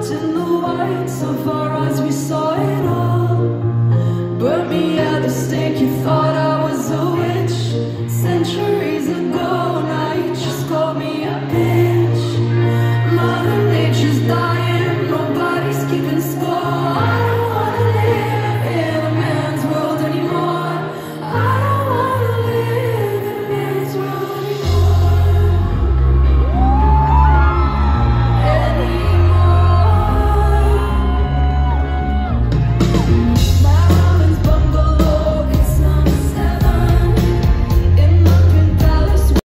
in the white so far as we saw it all.